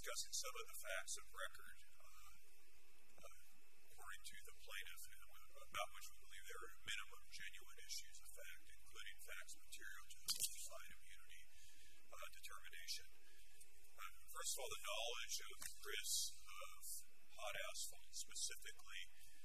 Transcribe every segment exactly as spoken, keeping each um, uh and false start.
discussing some of the facts of record, uh, uh, according to the plaintiff, about which we believe there are minimum genuine issues of fact, including facts material to the qualified immunity uh, determination. Uh, first of all, the knowledge of the risks of hot asphalt, specifically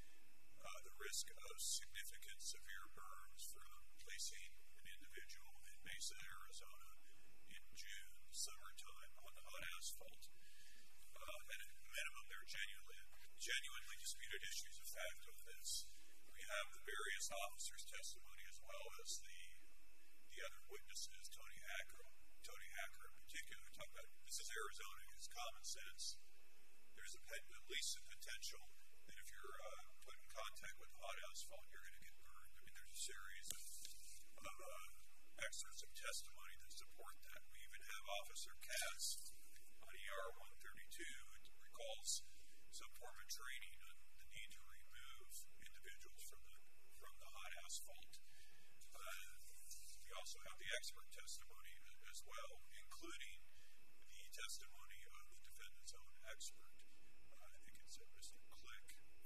uh, the risk of significant severe burns from placing an individual in Mesa, Arizona in June, summertime, on the hot asphalt. Uh, and at minimum, there are genuinely, genuinely disputed issues of fact of this. We have the various officers' testimony as well as the the other witnesses, Tony Hacker, Tony Hacker in particular, talk about this is Arizona, it's common sense. There's a, at least a potential that if you're uh, put in contact with hot asphalt, you're going to get burned. I mean, there's a series of, of uh, excerpts of testimony that support that. We even have Officer Katz on E R one thirty-two who recalls some form of training on the need to remove individuals from the from the hot asphalt. Uh, we also have the expert testimony as well, including the testimony of the defendant's own expert. Uh, I think it's uh, Mister Click.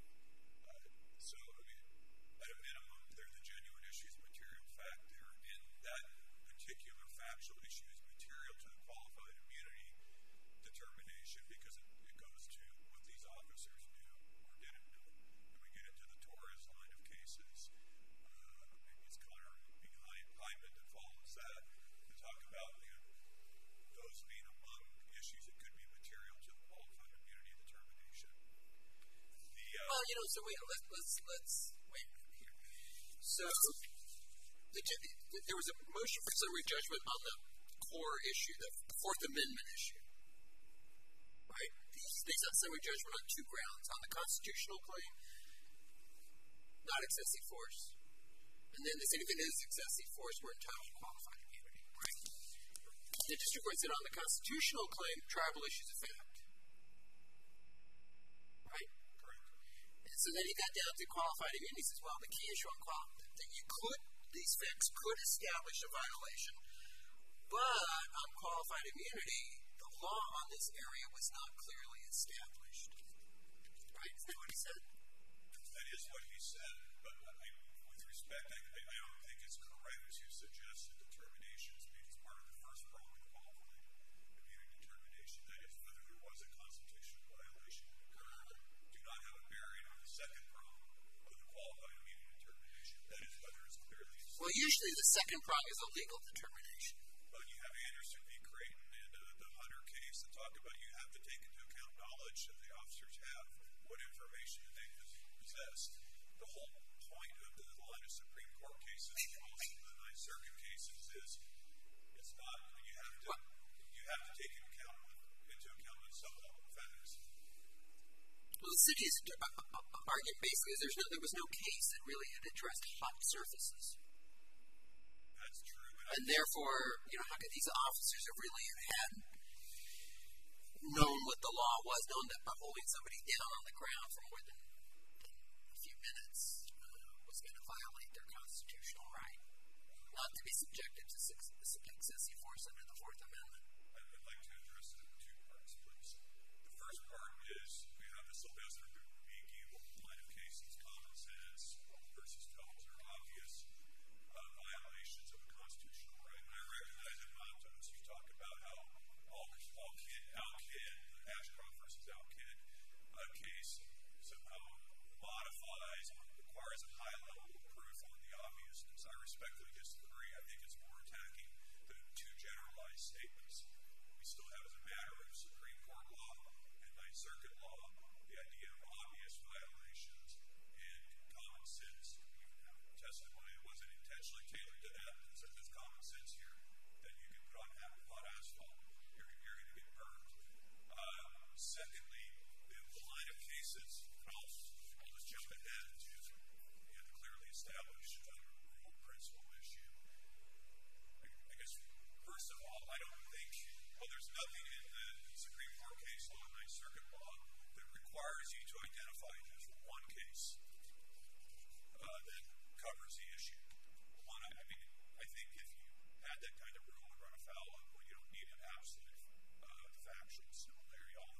Uh, so, I mean, at a minimum, they're the genuine issues of material fact there, and that particular factual issue is material to the qualified immunity determination because it, it goes to what these officers knew or didn't know. And we get into the Torres line of cases. Uh, maybe it's Connor behind Hyman that follows that to talk about you know, those being among issues that could be material to the qualified immunity determination. The, uh, well, you know, so wait, let's, let's, let's wait here. So, the, the, there was a motion for summary judgment on the core issue, the Fourth Amendment issue, right? They sought summary judgment on two grounds. On the constitutional claim, not excessive force. And then they said if it is excessive force, we're entitled to qualified immunity, right? The district court said on the constitutional claim, tribal issues of fact. Right? Correct. And so then he got down to qualified immunity. He says, well, the key issue on qualified, that you could, these facts could establish a violation, but on qualified immunity, the law on this area was not clearly established. Right? Is that what he said? That is what he said, but I, with respect, I, I don't think it's correct to suggest that determinations because part of the first problem of qualified immunity determination, that is whether there was a constitutional violation, uh, do not have a bearing on the second problem of the qualified immunity determination. That is whether it's clearly established. Well, usually the second prong is a legal determination. Well, you have Anderson v. Creighton and uh, the Hunter case that talk about you have to take into account knowledge that the officers have, what information they possess. The whole point of the line of Supreme Court cases and also the Ninth Circuit cases is it's not you have to you have to take into account into account some level of facts. Well, the city's argument basically is there's no, there was no case that really had addressed hot surfaces. That's true. And therefore, you know, how could these officers have really had known what the law was, known that by holding somebody down on the ground for more than a few minutes uh, was going to violate their constitutional right, not to be subjected to excessive force under the Fourth Amendment? I'd like to address it in two parts, please. The first part is we have the Sylvester v. Gable line of cases, common sense versus tones are obvious uh, violations of a constitutional right. And I recognize that Montos, you talk about how all, all kid, Alkid, Ashcroft versus Alkid uh, case somehow modifies, requires a high level of proof on the obviousness. I respectfully disagree. I think it's more attacking than two generalized statements. We still have, as a matter of Supreme Court law and Ninth Circuit law, the idea of obvious violations and common sense. You can have testimony that wasn't intentionally tailored to that, and says there's common sense here that you can put on hot asphalt. You're, you're going to get burned. Uh, secondly, the, the line of cases, and I'll, I'll just jump ahead to you know, the clearly established uh, rule principle issue. I, I guess, first of all, I don't think, well, there's nothing in the Supreme Court case law, Ninth Circuit law, that requires you to identify just one case uh, that covers the issue. One, I, I mean, I think if you had that kind of rule and run afoul of, well, you don't need an absolute uh, factual similarity. All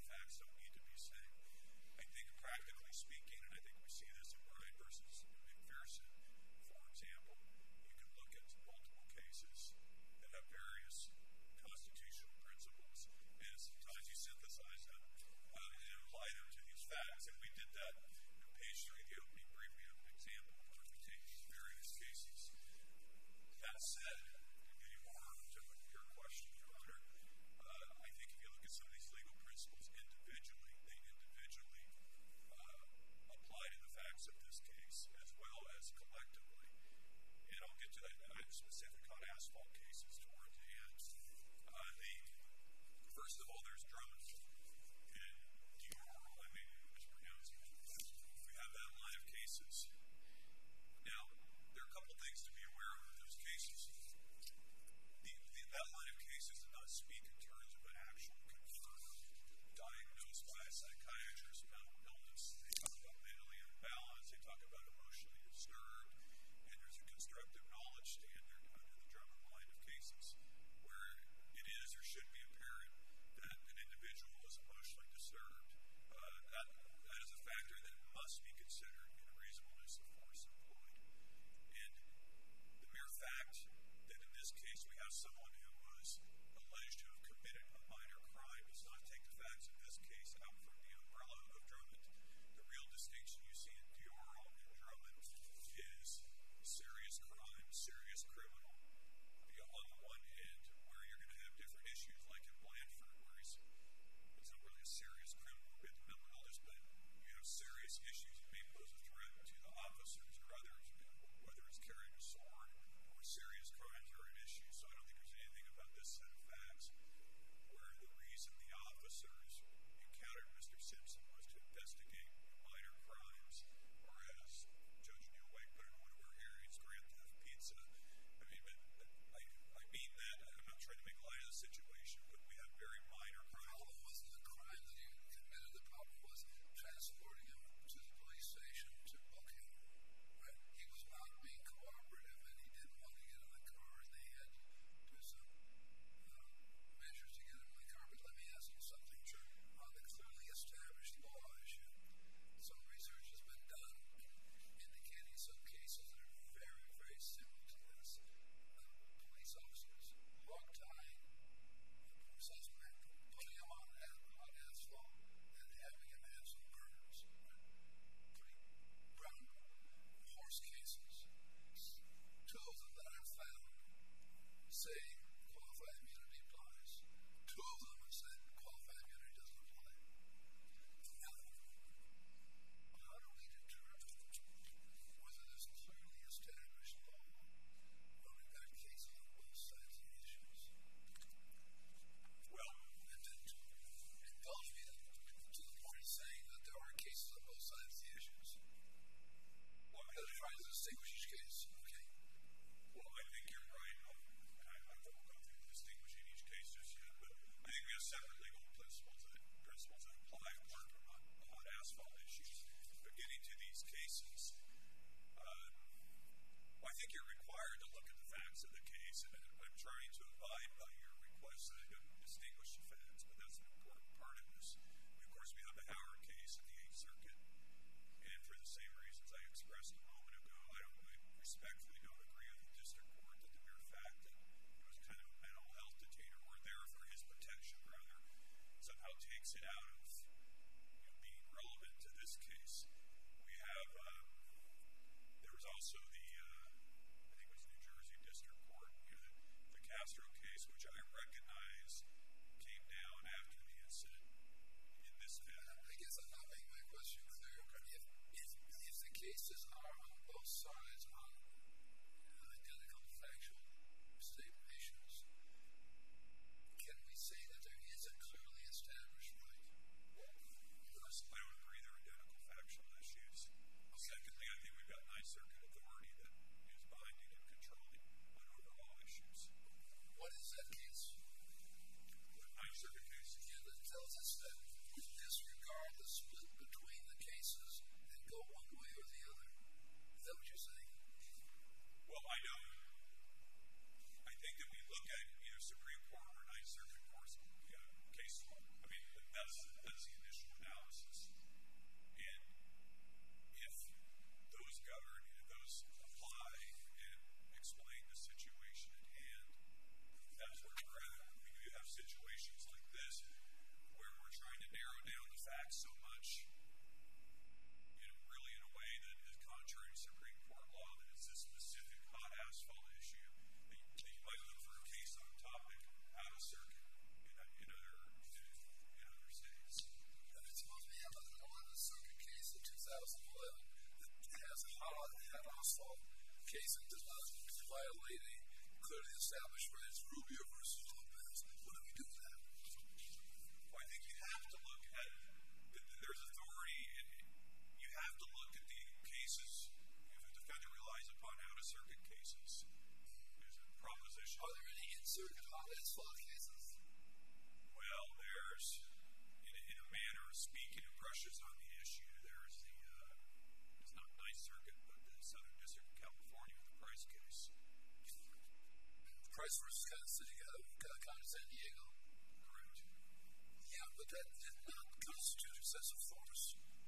sides on identical factual statement issues, can we say that there is a clearly established right? Well, first, I would agree they're identical factual issues. Secondly, I think we've got Ninth Circuit authority that is binding and controlling on overall issues. What is that case? The Ninth Circuit case? Yeah, that tells us that we disregard the split between the cases and go one way or the other. Is that what you're saying? Well, I don't. I think that we look at either Supreme Court or Ninth Circuit courts, you know, case law. I mean, that's that's the initial analysis. And if those govern, if those apply and explain the situation at hand, that's where we're at. We do have situations like this where we're trying to narrow down the facts so much, you know, really in a way that is contrary to Supreme Court law, that it's a specific hot asphalt issue. That you, that you might look for a case on a topic out of circuit in, a, in, other, in, in other states. And it's supposed to be an eleventh Circuit case in two thousand eleven that has a hot asphalt case and does not violate a clearly established right. It's Rubio versus Lopez. What do we do with that? Well, I think you have to look at, there's authority, and you have to look at the cases. If a defendant relies upon out-of-circuit cases, there's a proposition. Are there any in-circuit hot asphalt cases? Well, there's, in a, in a manner of speaking, it brushes on the issue. There's the, uh, it's not Ninth Circuit, but the Southern District of California with the Price case. Price versus Kansas City, County, San Diego. Correct. Yeah, but that did not constitute excessive force.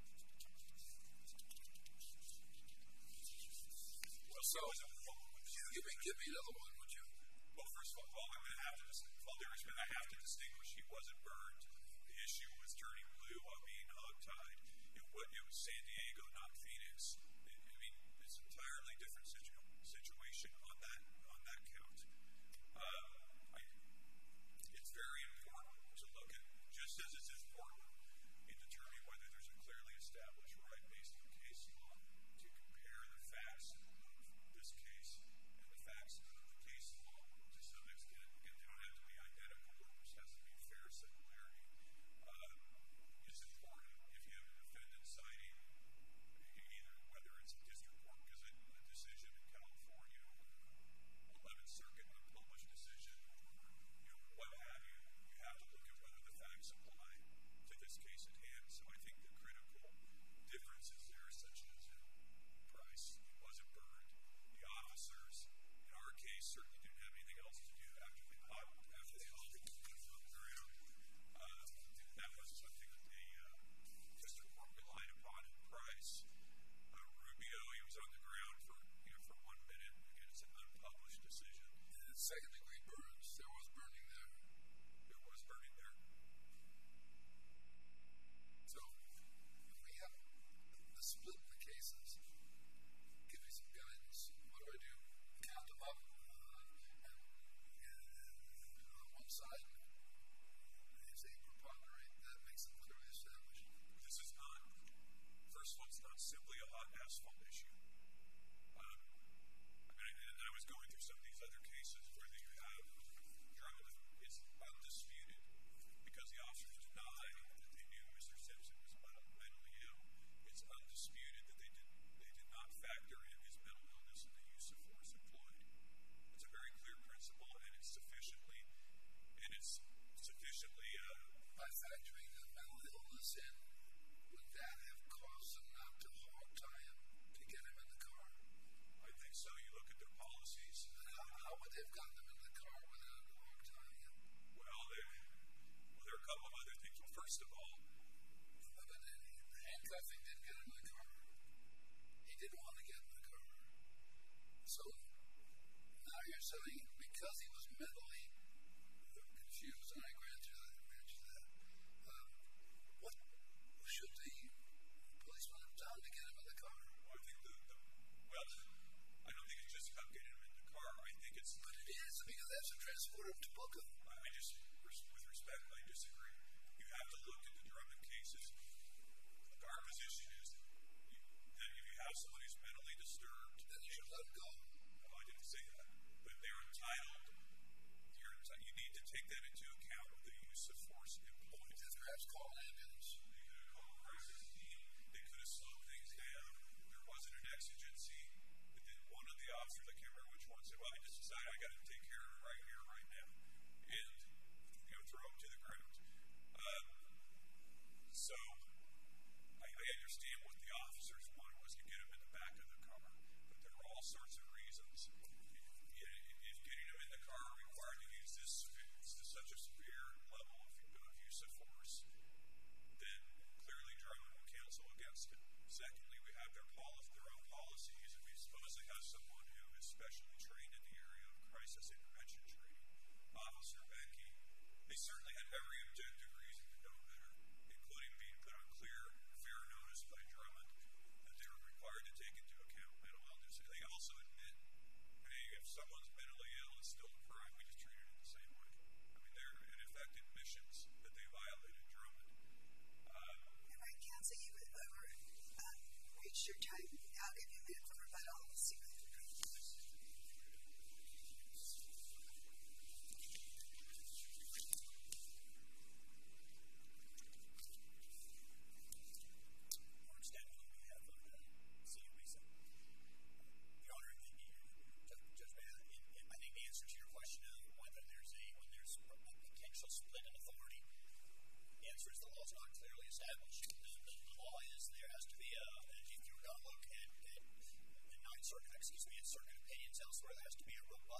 Well, so, give me, give me another one, would you? Well, first of all, I'm going to have to, with all due respect, I have to distinguish he wasn't burned. The issue was turning blue while being hogtied. It, it was San Diego, not Phoenix. It, I mean, it's an entirely different situ, situation on that on that count. Uh, I, it's very important to look at, just as it's important in determining whether there's a clearly established right based on case law, to compare the facts of this case and the facts of the case law to some extent. Again, they don't have to be identical, but there has to be fair similarity. Uh, it's important if you have a defendant citing either whether it's a district court a decision in California or eleventh Circuit unpublished decision or, you know, what have you, you have to look at whether the facts apply to this case at hand. So I think the critical differences there, such as in Price, it wasn't burned. The officers, in our case, certainly didn't have anything else to do after they hot, after they all got on the ground. Uh, that was something that the uh, district court relied upon in Price. Uh, Rubio, he was on the ground for, you know, for one minute. Again, it's an unpublished decision. And second degree burns, there was burning there. There was burning there. So, if we have a split in the cases, give me some guidance. What do I do? Count them up, uh, and, and, and on one side, if they preponderate, that makes them clearly established. This is not, first of all, it's not simply a hot asphalt issue. Um, I mean, and I was going through some of these other cases where you have drug, it's undisputed because the officers deny that they knew Mister Simpson was mentally ill. It's undisputed that they did, they did not factor in his mental illness in the use of force employed. It's a very clear principle, and it's sufficiently, and it's sufficiently, uh, by factoring the mental illness in, would that have caused them not to hog tie him to get him in the car? I think so. You look at their policies. How, how would they have gotten him in the car without hog tying him? Well, there, well, there are a couple of other things. Well, first of all, but the handcuffing didn't get him in the car. He didn't want to get in the car. So now you're saying because he was mentally confused, and I grant you that, I grant you that. Um, what should the policeman have done to get him in the car? Well, I think the, the well, I don't think it's just about getting him in the car. I think it's. But it is because they have to transport him to Boca. I, I just, with respect, I disagree. You have to look at the Drummond cases. Look, our position is that if you have somebody who's mentally disturbed,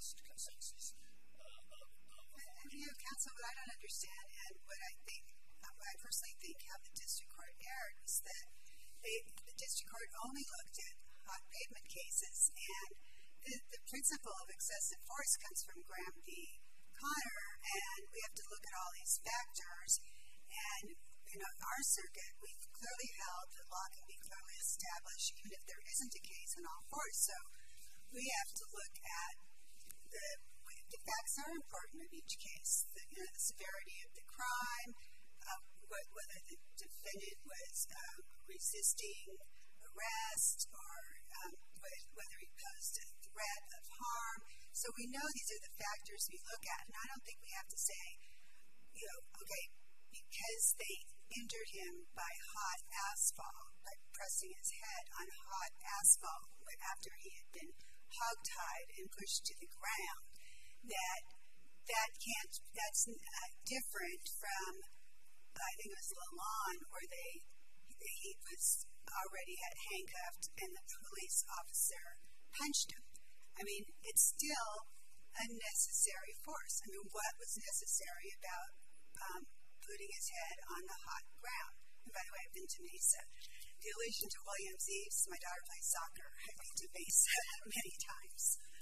robust consensus uh, of, of and you know, counsel, what I don't understand, and what I think, what I personally think how the district court erred is that they, the district court only looked at hot pavement cases, and the, the principle of excessive force comes from Graham v. Connor, and we have to look at all these factors. And in our circuit, we've clearly held that law can be clearly established, even if there isn't a case in all force. So we have to look at the, the facts are important in each case. The, you know, the severity of the crime, uh, what, whether the defendant was um, resisting arrest, or um, whether he posed a threat of harm. So we know these are the factors we look at, and I don't think we have to say, you know, okay, because they injured him by hot asphalt, by pressing his head on hot asphalt after he had been hogtied and pushed to the ground, that that can't, that's uh, different from, uh, I think it was Lalonde, where they, he was already had handcuffed and the police officer punched him. I mean, it's still unnecessary force. I mean, what was necessary about um, putting his head on the hot ground? And by the way, I've been to Mesa. The allusion to Williams Eves, my daughter plays soccer. I've been to Mesa many times.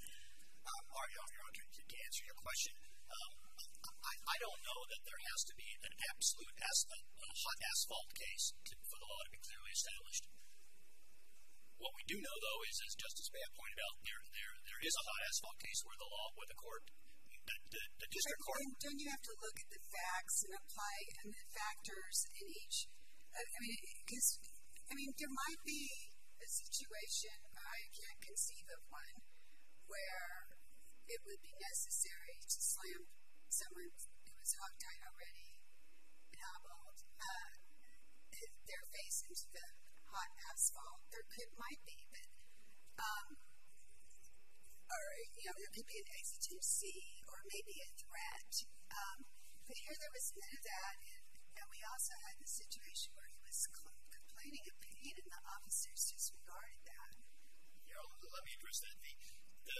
Um, all right, Your Honor, to, to answer your question, um, I, I don't know that there has to be an absolute as, a, a hot asphalt case to, for the law to be clearly established. What we do know, though, is, as Justice Babb pointed out, there there there is a hot asphalt case where the law, where the court, the, the, the district court. And don't you have to look at the facts and apply and the factors in each? I mean, because I mean, there might be a situation, I can't conceive of one, where it would be necessary to slam someone who was hogtied already and hobbled uh, their face into the hot asphalt. There could, might be, but, um, or, you know, there could be an exigency or maybe a threat. Um, but here there was none of that, and, and we also had the situation where he was cl- complaining of pain, and the officers disregarded that. You know, let me address that. The, the,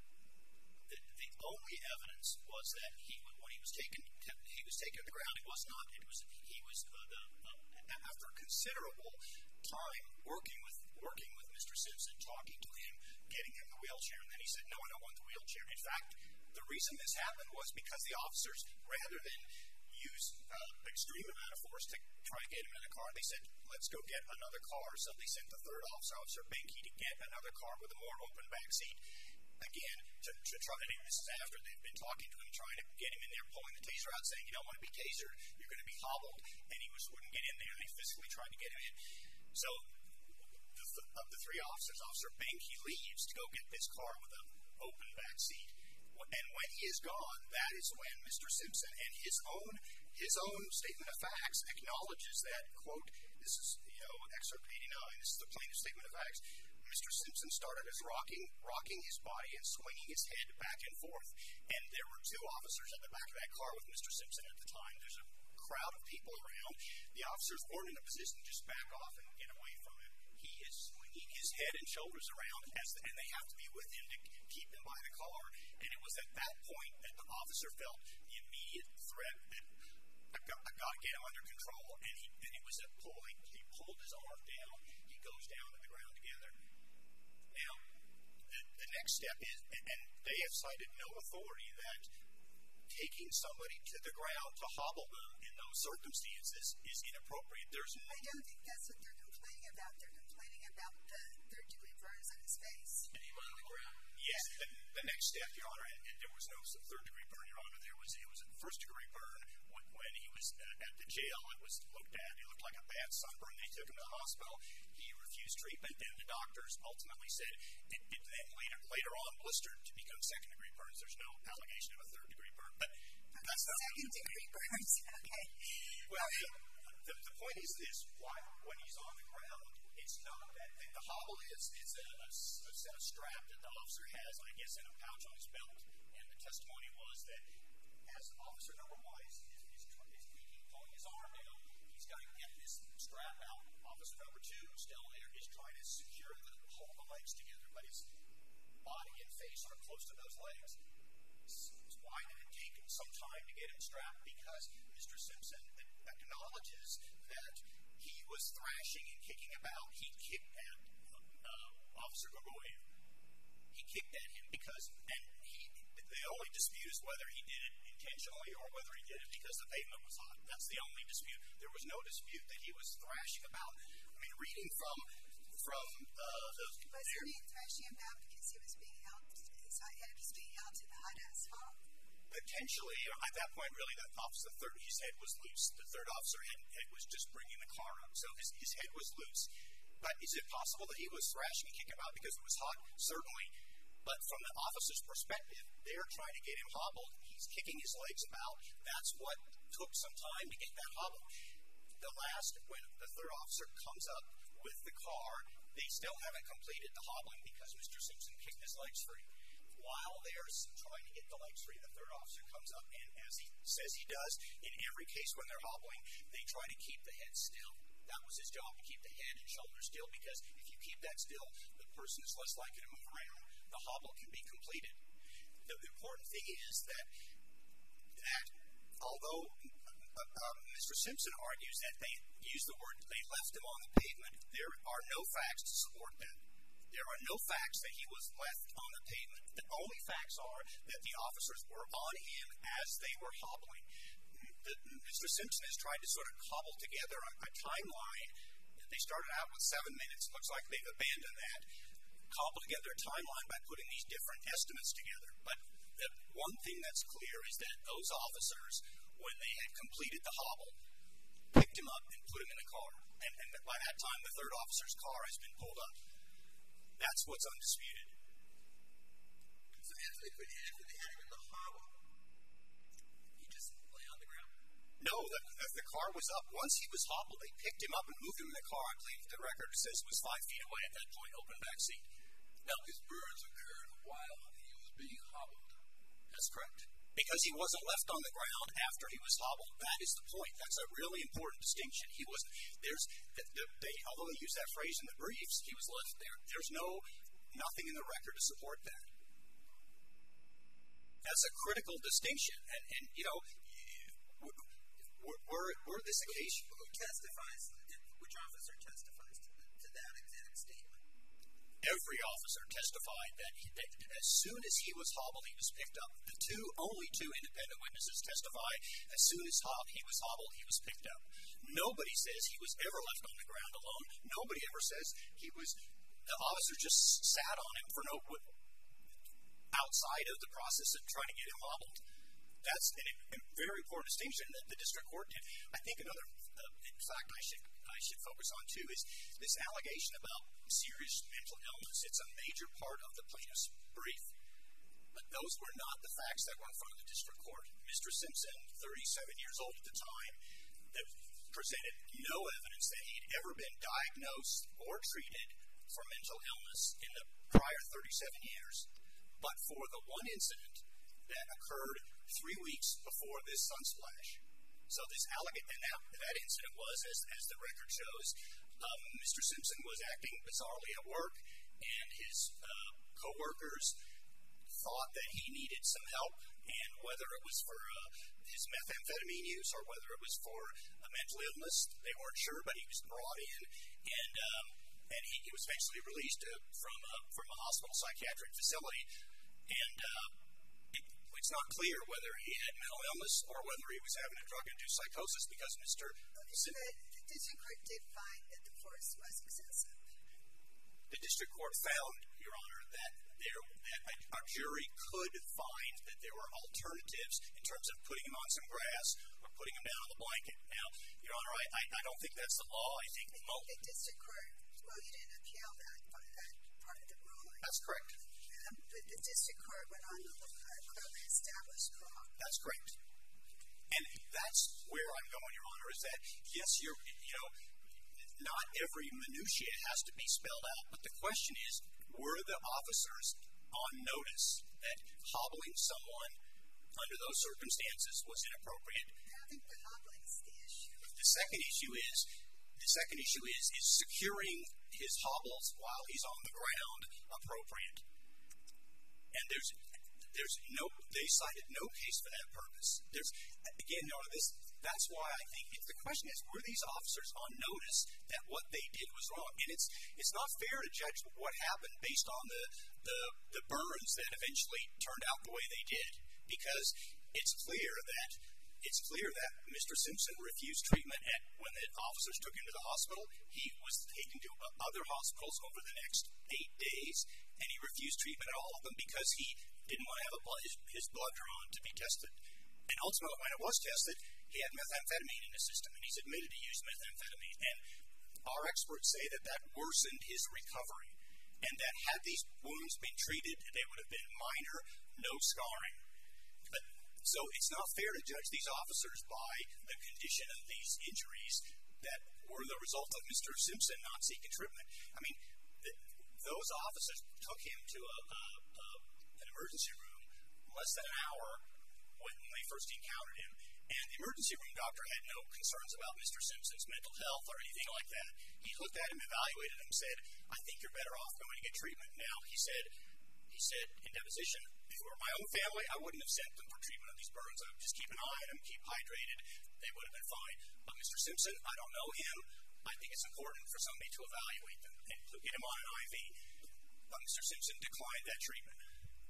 the, the only evidence was that he, when he was taken, he was taken to the ground. It was not. It was he was uh, the uh, after considerable time working with working with Mister Simpson, talking to him, getting him the wheelchair, and then he said, "No, I don't want the wheelchair." In fact, the reason this happened was because the officers, rather than use uh, extreme amount of force to try to get him in a car, they said, "Let's go get another car." So they sent the third officer, Officer Benke, to get another car with a more open back seat. Again, to, to try, and this is after they've been talking to him, trying to get him in there, pulling the taser out, saying, "You don't want to be tasered, you're going to be hobbled," and he just wouldn't get in there. They physically tried to get him in. So, the, of the three officers, Officer Benke leaves to go get this car with an open back seat. And when he is gone, that is when Mister Simpson, and his own his own statement of facts, acknowledges that, quote, this is, you know, excerpt eighty-nine, this is the plaintiff's statement of facts, Mister Simpson started as rocking, rocking his body and swinging his head back and forth. And there were two officers at the back of that car with Mister Simpson at the time. There's a crowd of people around. The officers weren't in a position to just back off and get away from him. He is swinging his head and shoulders around, as the, and they have to be with him to keep him by the car. And it was at that point that the officer felt the immediate threat that I've got, I've got to get him under control. And, he, and it was a pulling. He pulled his arm down. He goes down to the ground together. Now, the, the next step is, and, and they have cited no authority that taking somebody to the ground to hobble them in those circumstances is inappropriate. There's no. I don't think that's what they're complaining about. They're complaining about the third degree burns on his face. And he went on the ground. Yes, the, the next step, Your Honor, and, and there was no third degree burn, Your Honor. There was it was a first degree burn when, when he was uh, at the jail. It was looked at. It looked like a bad sunburn. They took him to the hospital. He refused treatment, and the doctors ultimately said it, it then later later on blistered to become second degree burns. There's no allegation of a third degree burn, but that's not second degree burns. Okay. Well, the, the point is this: why when he's on the ground, it's not that the hobble is it's a, a, a set of strap that the officer has, I guess, in a pouch on his belt. And the testimony was that as officer number one is is, is, is beating, pulling his arm down, he's got to get this strap out. Officer number two, still there, is trying to secure the hold the legs together, but it's body and face are close to those legs. Why did it take some time to get him strapped? Because Mister Simpson acknowledges that he was thrashing and kicking about. He kicked at uh, Officer Gogoya. He kicked at him because, and he, the only dispute is whether he did it intentionally or whether he did it because the pavement was hot. That's the only dispute. There was no dispute that he was thrashing about. I mean, reading from from uh, the. Wasn't he thrashing about because he was being held? His head was being held to the hot asphalt. Potentially, at that point, really, that officer, the third, his head was loose. The third officer head, head was just bringing the car up, so his, his head was loose. But is it possible that he was thrashing and kicking about because it was hot? Certainly. But from the officer's perspective, they're trying to get him hobbled. He's kicking his legs about. That's what took some time to get that hobbled. The last, when the third officer comes up with the car, they still haven't completed the hobbling because Mister Simpson kicked his legs free. While they're trying to get the legs free, the third officer comes up, and as he says he does, in every case when they're hobbling, they try to keep the head still. That was his job, to keep the head and shoulders still, because if you keep that still, the person is less likely to move around. The hobble can be completed. The important thing is that, that although uh, uh, Mister Simpson argues that they use the word they left him on the pavement, there are no facts to support that. There are no facts that he was left on the pavement. The only facts are that the officers were on him as they were hobbling. The, Mister Simpson has tried to sort of cobble together a, a timeline. They started out with seven minutes. It looks like they've abandoned that. Cobble together a timeline by putting these different estimates together. But the one thing that's clear is that those officers, when they had completed the hobble, picked him up and put him in a car. And, and by that time, the third officer's car has been pulled up. That's what's undisputed. So Anthony, after they had him in the hobble, he just lay on the ground? No, the, the, the car was up. Once he was hobbled, they picked him up and moved him in the car. I believe the record says it was five feet away at that point, open back seat. Now, his burns occurred while he was being hobbled. That's correct. Because he wasn't left on the ground after he was hobbled. That is the point. That's a really important distinction. He wasn't, there's, the, the, they, although they use that phrase in the briefs, he was left there. There's no, nothing in the record to support that. That's a critical distinction. And, and you know, we're, we're, we're this occasion. Who testifies, which officer testifies to, to that exact statement? Every officer testified that, he, that as soon as he was hobbled, he was picked up. The two, only two independent witnesses testified as soon as he was hobbled, he was picked up. Nobody says he was ever left on the ground alone. Nobody ever says he was, the officer just sat on him for no, outside of the process of trying to get him hobbled. That's a, a very important distinction that the district court did. I think another uh, in fact I should I should focus on too is this allegation about serious mental illness. It's a major part of the plaintiff's brief, but those were not the facts that were in front of the district court. Mister Simpson, thirty-seven years old at the time, that presented no evidence that he had ever been diagnosed or treated for mental illness in the prior thirty-seven years, but for the one incident that occurred three weeks before this sunsplash. So this allegation, and that, that incident was, as, as the record shows, um, Mister Simpson was acting bizarrely at work, and his uh, co-workers thought that he needed some help, and whether it was for uh, his methamphetamine use or whether it was for a mental illness, they weren't sure, but he was brought in, and um, and he, he was eventually released uh, from, uh, from a hospital psychiatric facility, and uh, it, it's not clear whether he had mental illness or whether he was having a drug-induced psychosis because Mister Simpson. The district court did find that the force was excessive. The district court found, Your Honor, that there that a, a jury could find that there were alternatives in terms of putting him on some grass or putting him down on the blanket. Now, Your Honor, I, I, I don't think that's the law. I think I think the district court, well, you didn't appeal that, that part of the ruling. That's correct. Um, but the district court went on to look at a clearly established law. That's correct. And that's where I'm going, Your Honor, is that, yes, you're, you know, not every minutia has to be spelled out, but the question is, were the officers on notice that hobbling someone under those circumstances was inappropriate? I don't think the hobbling is the issue. The second issue is, the second issue is, is securing his hobbles while he's on the ground appropriate? And there's there's no they cited no case for that purpose. There's again, you know, this that's why I think if the question is, were these officers on notice that what they did was wrong? And it's it's not fair to judge what happened based on the the, the burns that eventually turned out the way they did, because it's clear that it's clear that Mister Simpson refused treatment at when the officers took him to the hospital. He was taken to other hospitals over the next eight days, and he refused treatment at all of them because he didn't want to have a blood, his, his blood drawn to be tested. And ultimately, when it was tested, he had methamphetamine in his system, and he's admitted to use methamphetamine. And our experts say that that worsened his recovery, and that had these wounds been treated, they would have been minor, no scarring. But, so it's not fair to judge these officers by the condition of these injuries that were the result of Mister Simpson not seeking treatment. I mean, the, those officers took him to a, a, a, an emergency room less than an hour when they first encountered him. And the emergency room doctor had no concerns about Mister Simpson's mental health or anything like that. He looked at him, evaluated him, and said, I think you're better off going to get treatment. Now, he said, he said in deposition, if it were my own family, I wouldn't have sent them for treatment of these burns. I would just keep an eye on them, keep hydrated. They would have been fine. But Mister Simpson, I don't know him. I think it's important for somebody to evaluate them and get him on an I V. But Mister Simpson declined that treatment.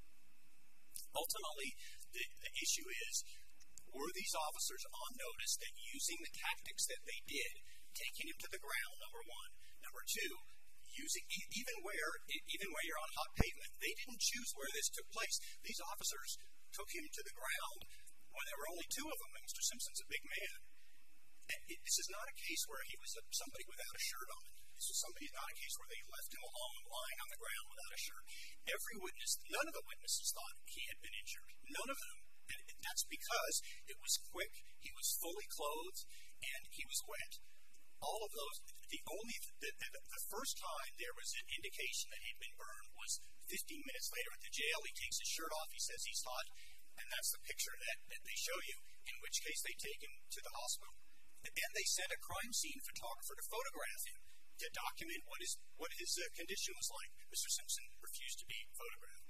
Ultimately, the, the issue is, were these officers on notice that using the tactics that they did, taking him to the ground, number one. Number two, using even where even where you're on hot pavement, they didn't choose where this took place. These officers took him to the ground when there were only two of them, and Mister Simpson's a big man. And it, this is not a case where he was a, somebody without a shirt on. This was somebody, not a case where they left him alone, lying on the ground without a shirt. Every witness, none of the witnesses thought he had been injured. None of them. And that's because it was quick, he was fully clothed, and he was wet. All of those, the only, the, the, the first time there was an indication that he'd been burned was fifteen minutes later at the jail. He takes his shirt off, he says he's hot, and that's the picture that, that they show you, in which case they take him to the hospital. And then they sent a crime scene photographer to photograph him, to document what his, what his uh, condition was like. Mister Simpson refused to be photographed.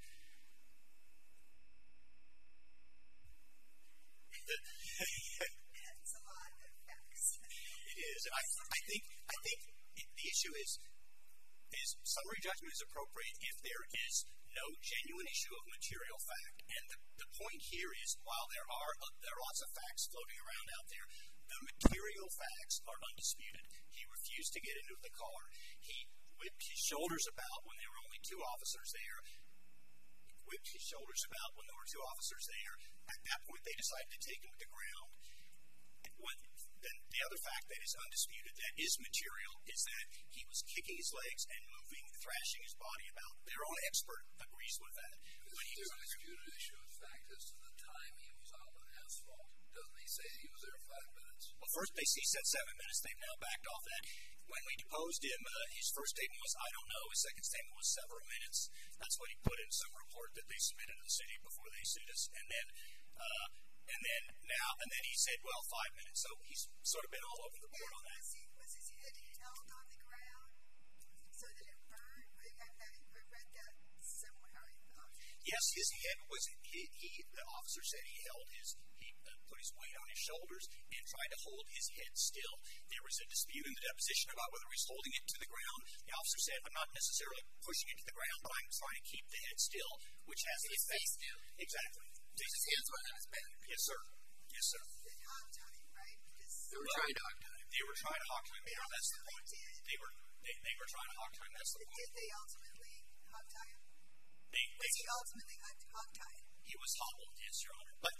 That's a lot of facts. It is. And I, I think I think it, the issue is is summary judgment is appropriate if there is no genuine issue of material fact. And the, the point here is, while there are uh, there are lots of facts floating around out there, the material facts are undisputed. He refused to get into the car. He whipped his shoulders about when there were only two officers there. Whipped his shoulders about when there were two officers there. At that point, they decided to take him to the ground. When, then the other fact that is undisputed, that is material, is that he was kicking his legs and moving, thrashing his body about. Their own expert agrees with that. When he was undisputed issue of fact as to the time he was on the asphalt, doesn't he say he was there five minutes? Well, first they he said seven minutes. They've now backed off that. When we deposed him, uh, his first statement was, I don't know. His second statement was several minutes. That's what he put in some report that they submitted to the city before they sued us. And then, uh, and then now, and then he said, well, five minutes. So he's sort of been all over the board on that. Was, he, was his head held on the ground so that it burned? I, I, I read that somewhere, I thought. Yes, his head was, he, he the officer said he held his, he uh, put his weight on his shoulders and tried to hold his head still. There was a dispute in the deposition about whether he's holding it to the ground. The officer said, I'm not necessarily pushing it to the ground, but I'm trying to keep the head still, which has the effect. Exactly. His hands went on his back. Yes, sir. Yes, sir. The hog time, right? Because They were trying to hog tie him. They were trying to hog tie him. Yeah, that's the point. They were, they, they were trying to hog tie him. That's the point. did they ultimately hog tie him? They, they, Was he ultimately hog tied? he was hobbled, yes, Your Honor. But,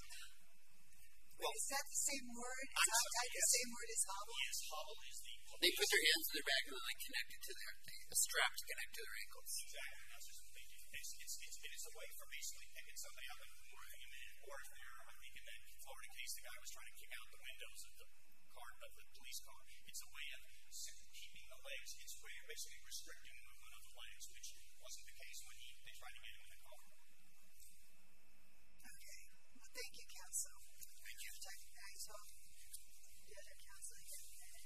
well, Is that the same word? Is I'm hog sorry, tied the yes. same word as hobble? yes, hobble is the They put their hands in their back and then like connect it to their, a strap to connect to their ankles. exactly. That's just what they do. It's, it's, it's, it is a way for basically picking somebody up and moving him in. Or if they're, I think in that Florida case, the guy was trying to kick out the windows of the car, of the police car. It's a way of keeping the legs. It's a way of basically restricting the movement of the legs, which wasn't the case when he, they tried to get him in the car. Okay. Well, thank you, counsel. Thank you. I saw the other counsel here.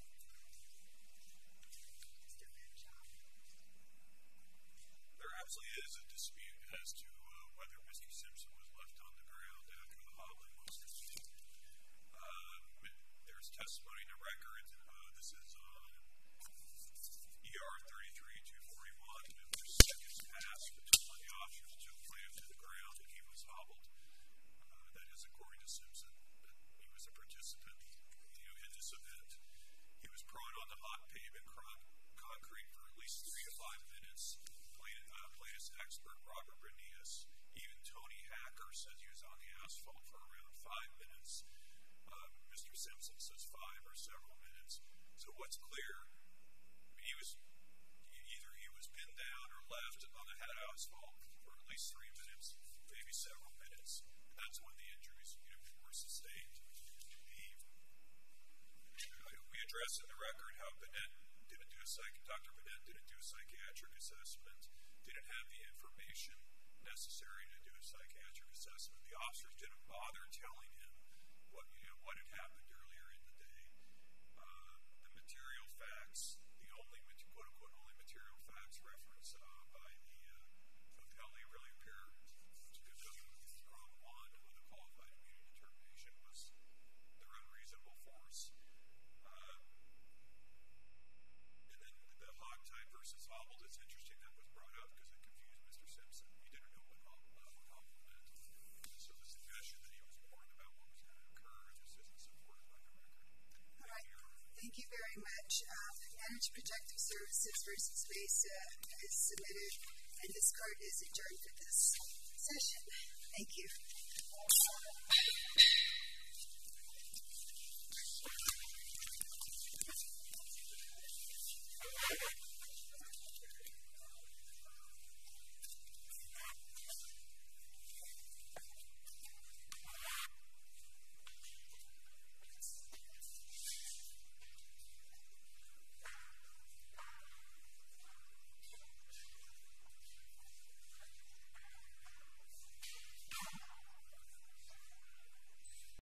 Mister Benchop. There absolutely is a dispute as to uh, whether testimony in the record. Uh, this is on E R thirty-three two forty-one. Numerous seconds passed between when the officers took plaintiff to the ground and he was hobbled. Uh, that is according to Simpson. But he was a participant, you know, in this event. He was prone on the hot pavement con- concrete for at least three to five minutes. Plaintiff, uh, plaintiff's expert Robert Bernius, even Tony Hacker, said he was on the asphalt for around five minutes. Um, Mister Simpson says five or several minutes. So what's clear, he was either he was pinned down or left on the head asphalt for at least three minutes, maybe several minutes. And that's when the injuries, you know, were sustained. The, we addressed in the record how Bennett didn't do a psych, Doctor Bennett didn't do a psychiatric assessment, didn't have the information necessary to do a psychiatric assessment. The officers didn't bother telling him what, you know, what had happened earlier in the day. Uh, the material facts, the only, quote unquote, only material facts referenced uh, by the uh, appellee really appear to be prong one with a qualified immunity determination was their unreasonable force. Uh, and then the hog tie versus hobbled, it's interesting that was brought up because it confused Mister Simpson. He didn't know what hobbled, uh, what hobbled meant. So the suggestion that he was warned about what was going to occur just isn't supported by the record. All right. Thank you very much. Um, Managed Protective Services versus Mesa is submitted, and this court is adjourned for this session. Thank you.